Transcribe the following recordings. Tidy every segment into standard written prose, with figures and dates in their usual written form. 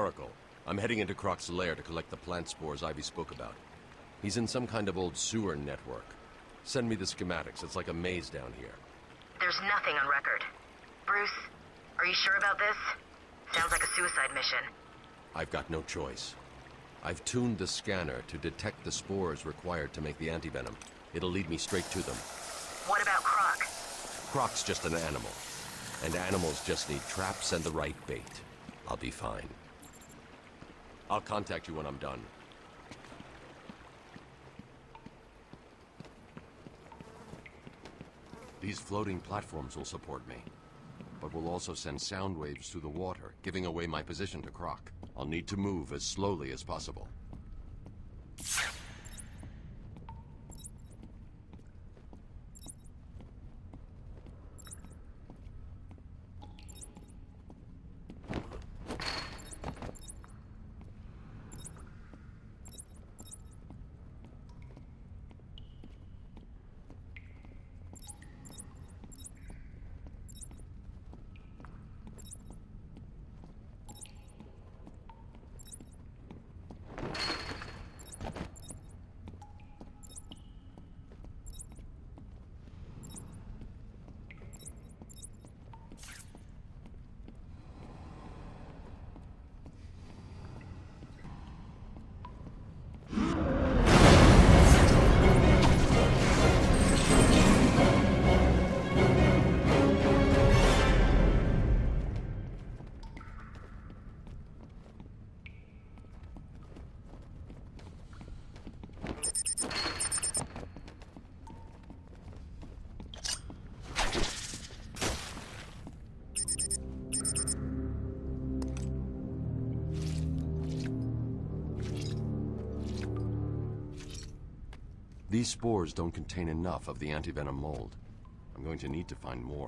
Oracle. I'm heading into Croc's lair to collect the plant spores Ivy spoke about. He's in some kind of old sewer network. Send me the schematics. It's like a maze down here. There's nothing on record. Bruce, are you sure about this? Sounds like a suicide mission. I've got no choice. I've tuned the scanner to detect the spores required to make the antivenom. It'll lead me straight to them. What about Croc? Croc's just an animal. And animals just need traps and the right bait. I'll be fine. I'll contact you when I'm done. These floating platforms will support me, but will also send sound waves through the water, giving away my position to Croc. I'll need to move as slowly as possible. These spores don't contain enough of the antivenom mold. I'm going to need to find more.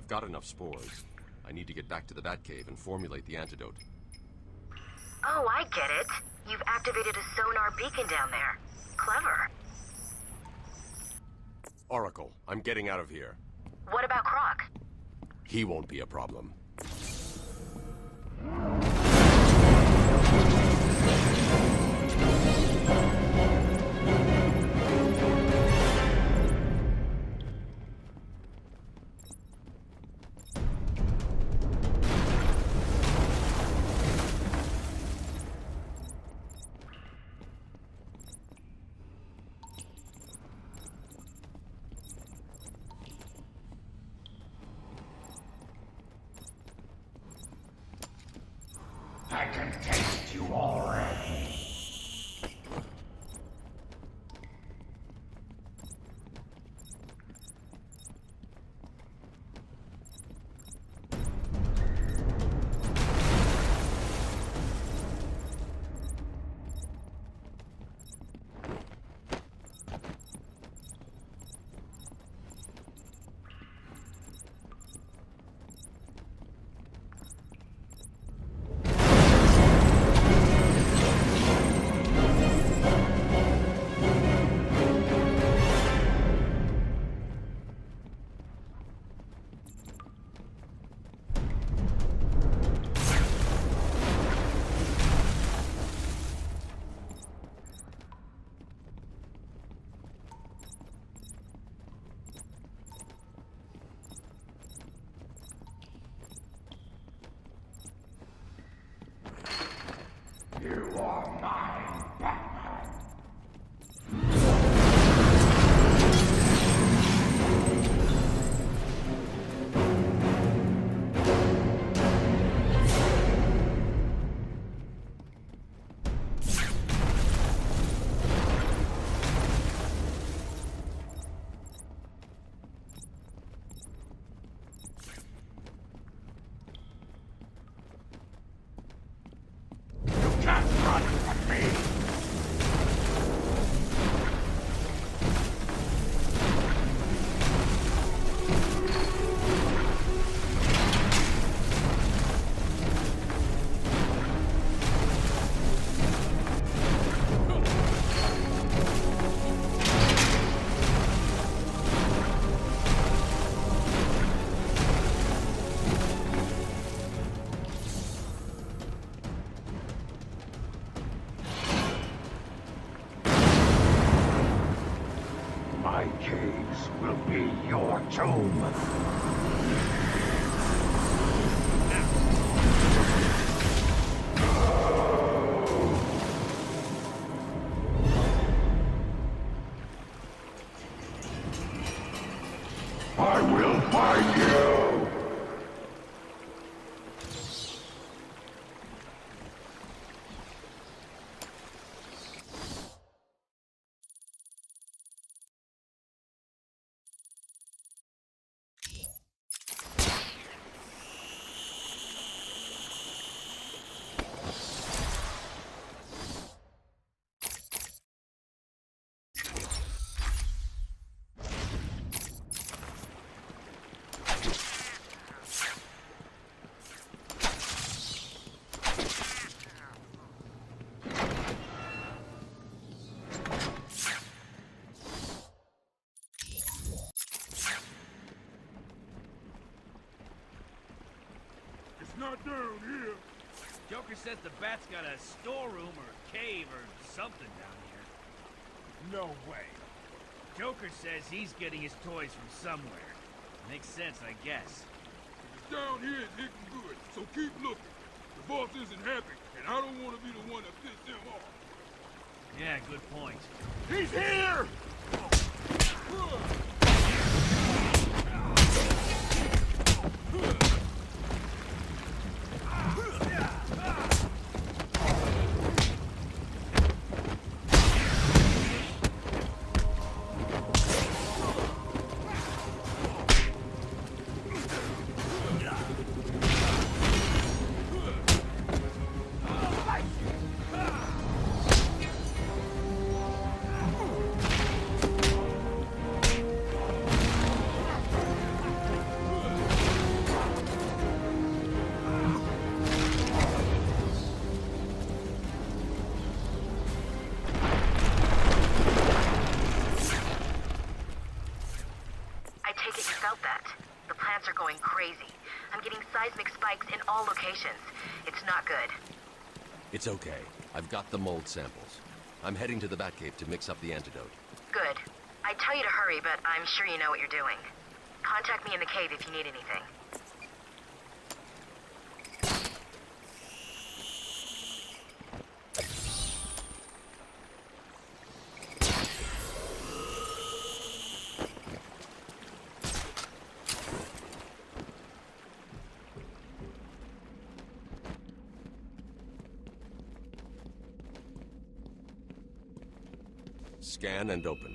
got enough spores. I need to get back to the Batcave and formulate the antidote. Oh, I get it. You've activated a sonar beacon down there. Clever. Oracle, I'm getting out of here. What about Croc? He won't be a problem. I can taste you already. You are mine, Batman. Can't run from me! My caves will be your tomb. I will find you! Not down here. Joker says the Bat's got a storeroom or a cave or something down here. No way. Joker says he's getting his toys from somewhere. Makes sense, I guess. Down here is hitting good, so keep looking. The boss isn't happy, and I don't want to be the one that pisses him off. Yeah, good point. He's here! spikes in all locations. It's not good. It's okay. I've got the mold samples. I'm heading to the Batcave to mix up the antidote. Good. I'd tell you to hurry, but I'm sure you know what you're doing. Contact me in the cave if you need anything. Scan and open.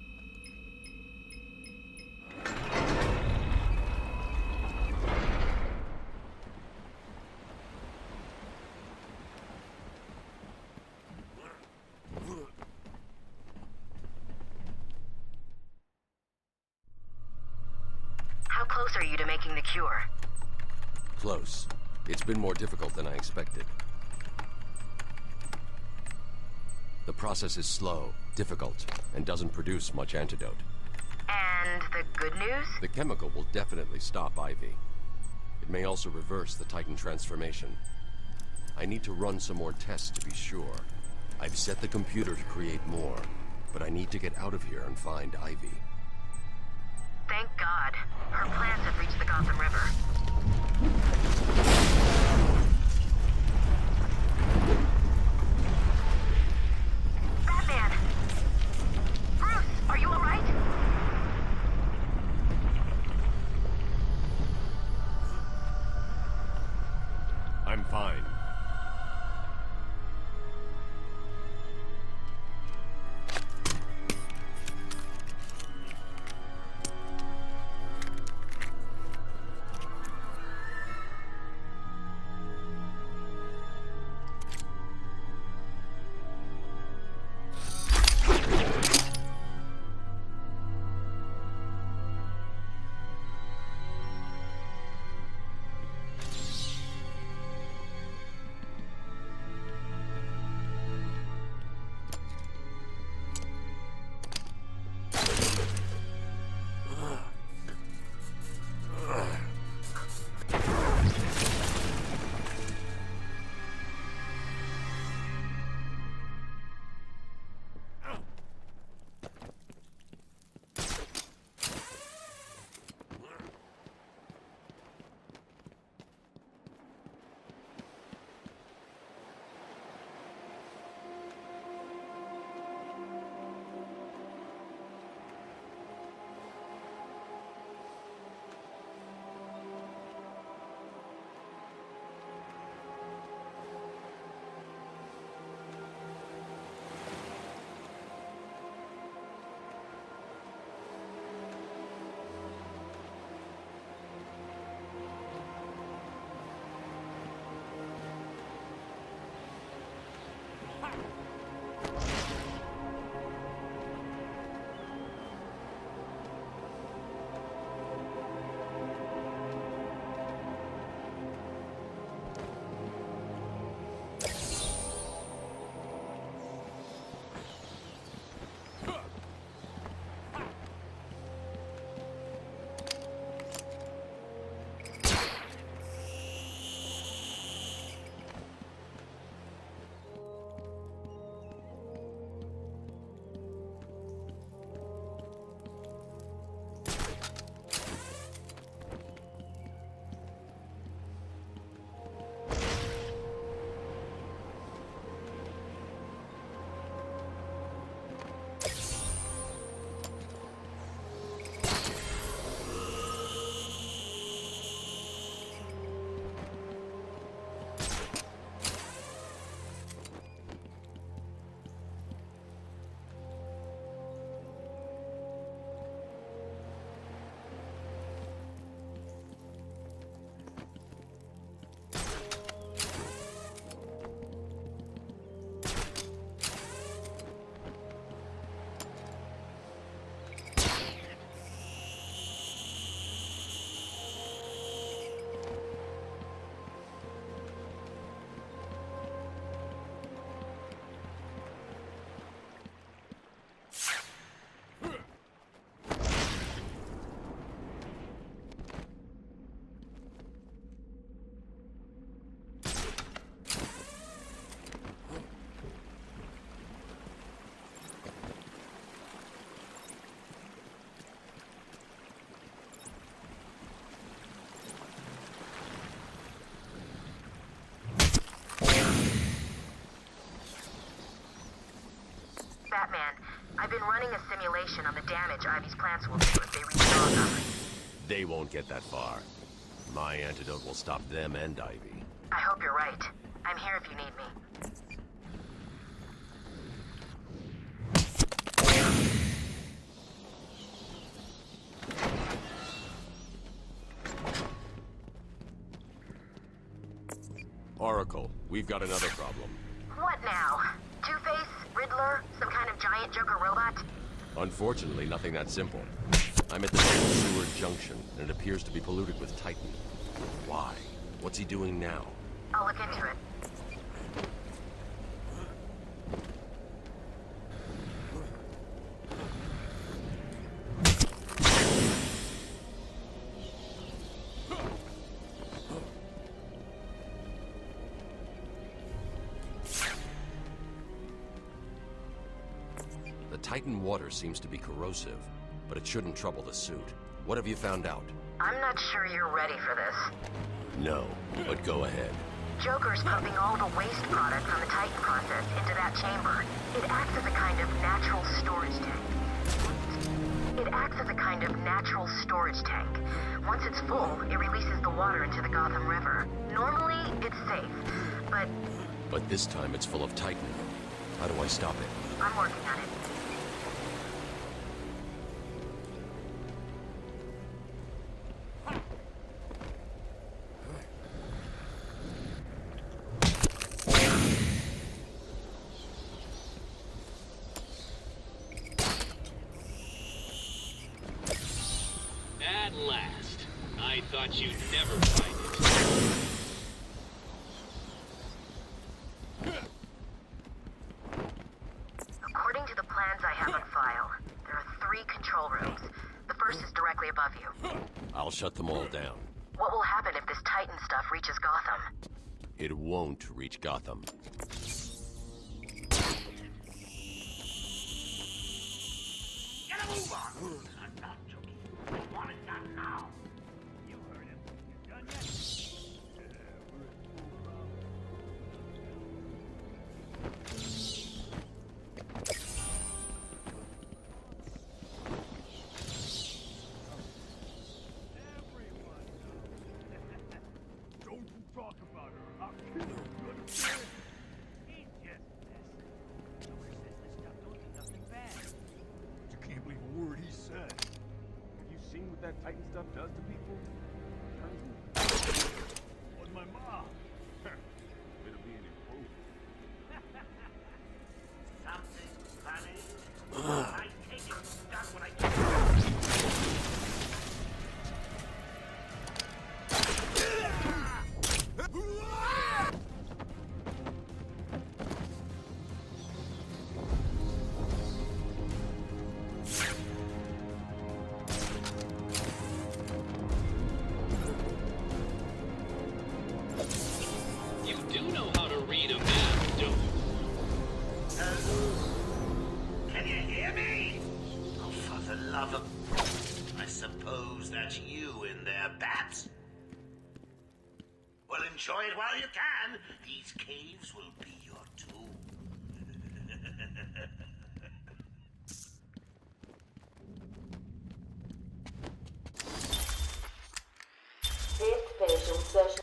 How close are you to making the cure? Close. It's been more difficult than I expected. The process is slow, difficult, and doesn't produce much antidote. And the good news? The chemical will definitely stop Ivy. It may also reverse the Titan transformation. I need to run some more tests to be sure. I've set the computer to create more, but I need to get out of here and find Ivy. Thank God. Her plans have reached the Gotham River. Batman! Bruce, are you all right? I'm fine. Batman. I've been running a simulation on the damage Ivy's plants will do if they reach Gotham. They won't get that far. My antidote will stop them and Ivy. I hope you're right. I'm here if you need me. Oracle, we've got another problem. What now? Two-Face? Riddler? Some kind of giant Joker robot? Unfortunately, nothing that simple. I'm at the main sewer junction, and it appears to be polluted with Titan. Why? What's he doing now? I'll look into it. The Titan water seems to be corrosive, but it shouldn't trouble the suit. What have you found out? I'm not sure you're ready for this. No, but go ahead. Joker's pumping all the waste product from the Titan process into that chamber. It acts as a kind of natural storage tank. Once it's full, it releases the water into the Gotham River. Normally, it's safe, but... But this time it's full of Titan. How do I stop it? I'm working on it. At last. I thought you'd never find it. According to the plans I have on file, there are 3 control rooms. The first is directly above you. I'll shut them all down. What will happen if this Titan stuff reaches Gotham? It won't reach Gotham. Get a move on! I'm not joking. I want it done now. You heard him. You done yet? Everyone knows. Don't you talk about her. I'll kill her. You understand? He just this. Joker says this stuff don't do nothing bad. You can't believe a word he said. Have you seen what that Titan stuff does to people? Turns them Was my mom. It'll be an improvement. Something funny? I take it done when I get You do know how to read a map, don't you? Can you hear me? Oh, for the love of... I suppose that's you in there, Bats. Well, enjoy it while you can. These caves will be your tomb. Anticipation session.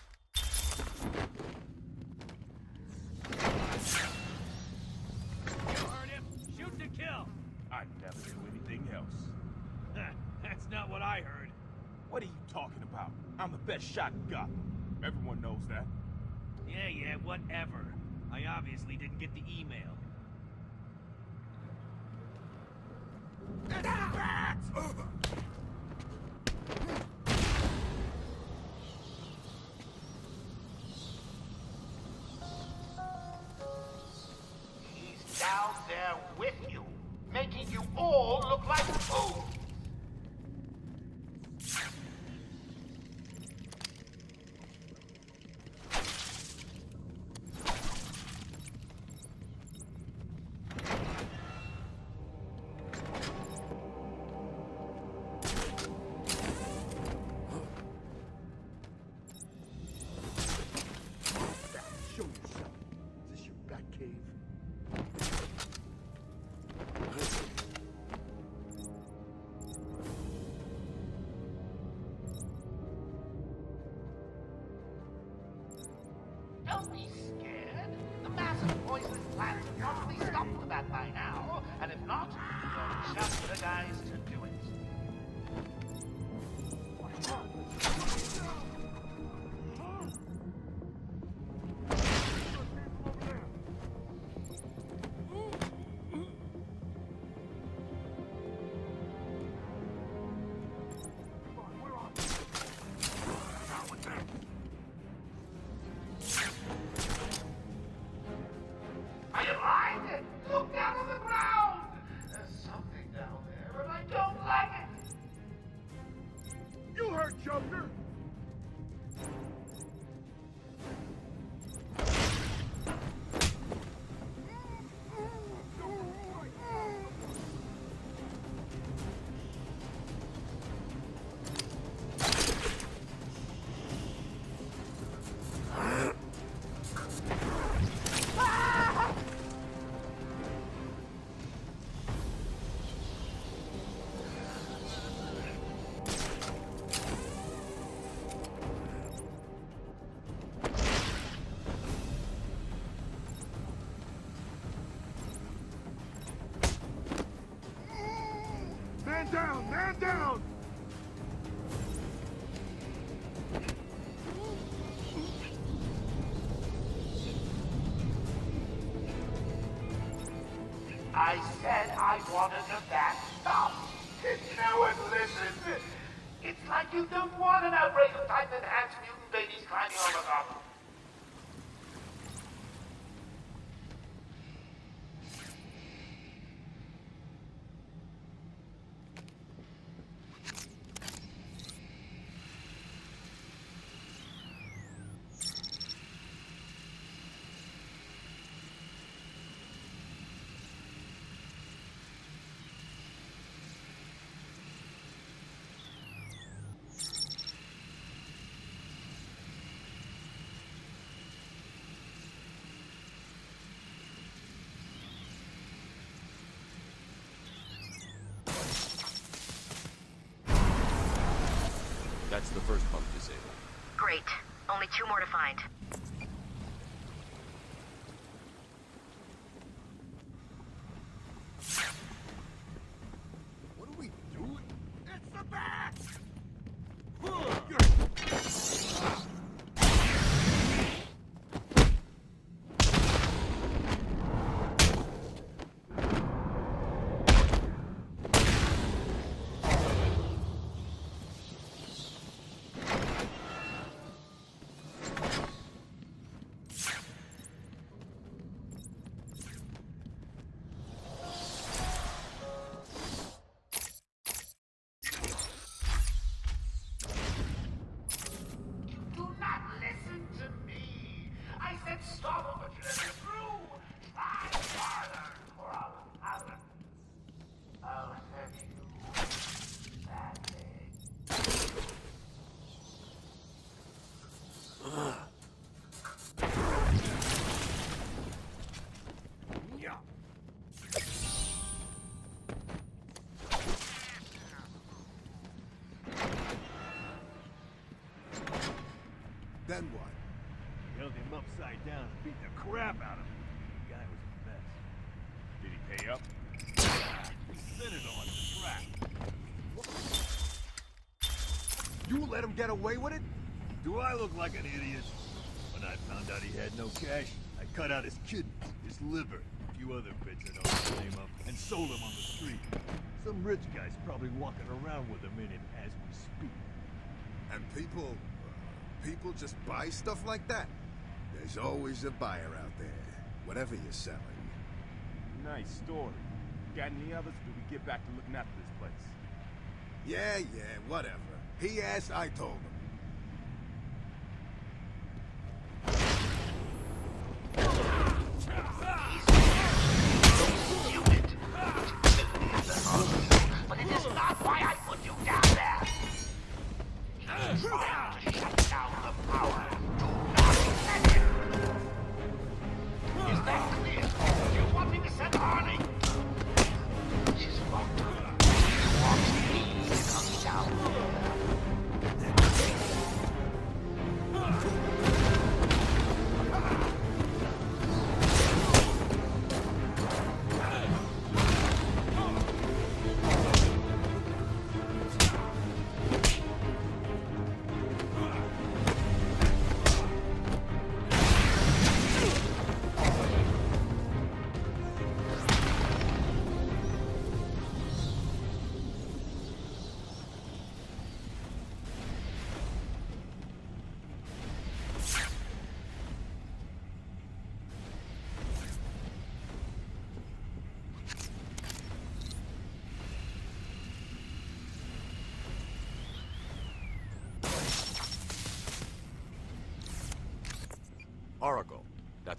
You heard him. Shoot to kill. I'd never do anything else. That's not what I heard. What are you talking about? I'm the best shot in Gotham. Everyone knows that. Yeah, whatever. I obviously didn't get the email. He's down there with you, making you all look like fools. Show yourself. Is this your bat cave? plan to probably stop with that by now. And if not, you're just the guys to do it. Are you blind? Look down on the ground! There's something down there, and I don't like it! You heard Joker! Man down! Man down! I said I wanted the bat stopped. And no one listened. It's like you don't want an outbreak of Titan-enhanced mutant babies climbing on the top. That's the first pump disabled. Great. Only 2 more to find. What are we doing? It's the bat! Do not listen to me. I said stop, but you let me through. Try harder, or I'll hurt you badly. Then what? Held him upside down and beat the crap out of him. The guy was a mess. Did he pay up? We sent it on the track. You let him get away with it? Do I look like an idiot? When I found out he had no cash, I cut out his kidneys, his liver, a few other bits I don't name up, and sold them on the street. Some rich guy's probably walking around with them in him as we speak. And people just buy stuff like that? There's always a buyer out there, whatever you're selling. Nice story. Got any others? Till we get back to looking after this place. Yeah, whatever. He asked, I told him. But it is not why I put you down there. He's trying to shut down the power. Do not let him. Is that clear? Do you want me to send Arnie? She's locked. She wants me to come down there.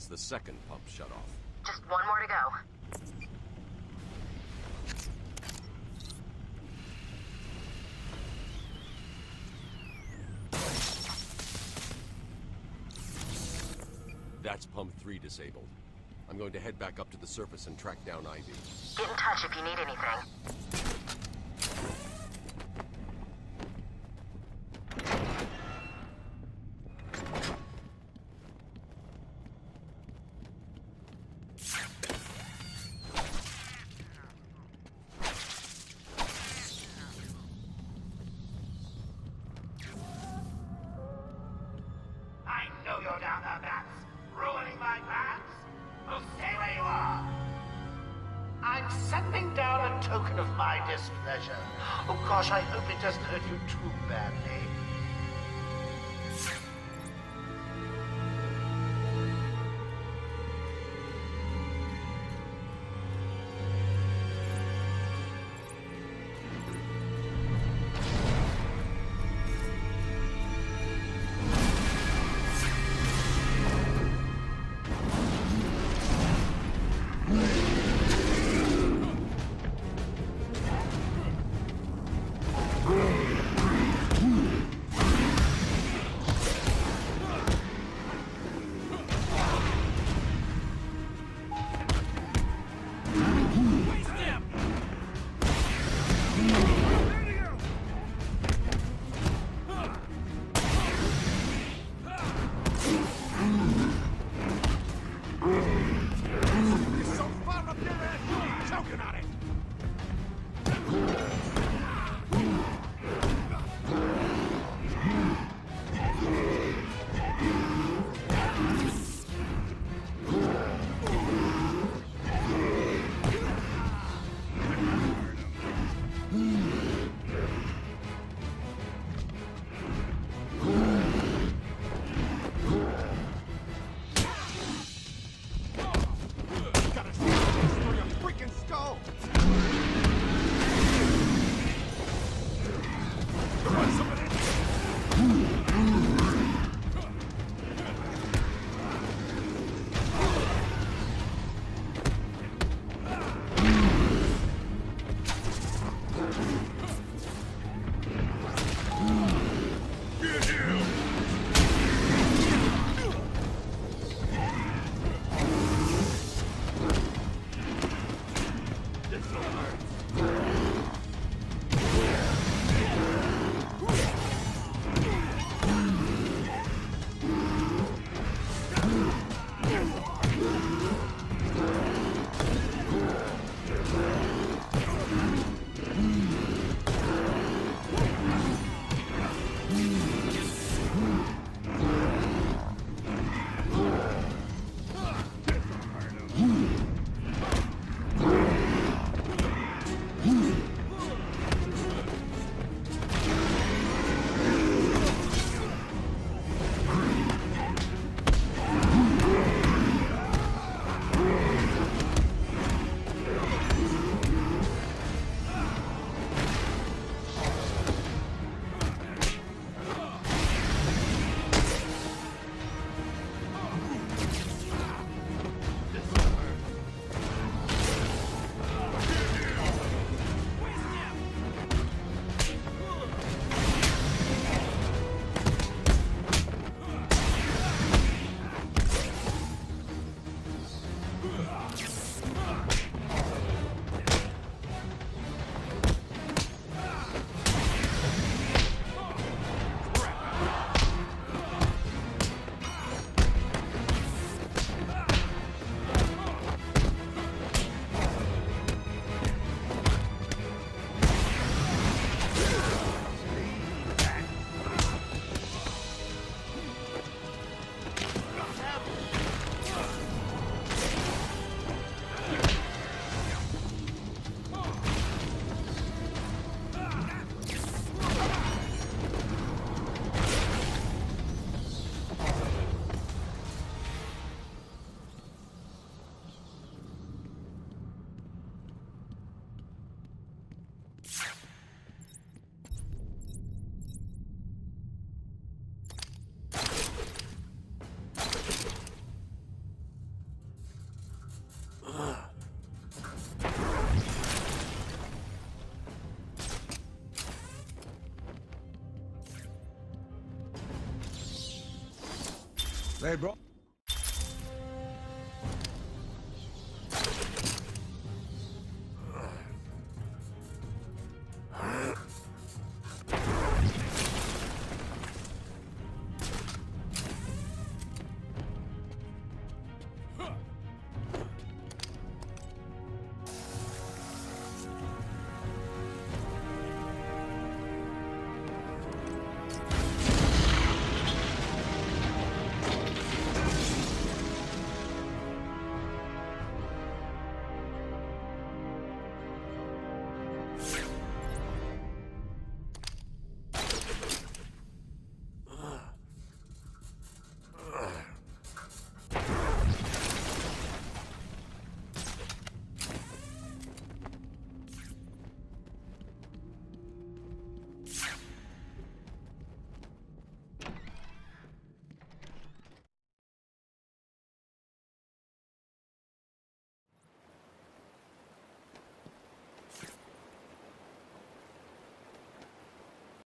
the second pump shut off? Just one more to go. That's pump 3 disabled. I'm going to head back up to the surface and track down Ivy. Get in touch if you need anything. I know you're down there, Bats. Ruining my plans. Well, stay where you are. I'm sending down a token of my displeasure. Oh gosh, I hope it doesn't hurt you too badly. Hey, bro.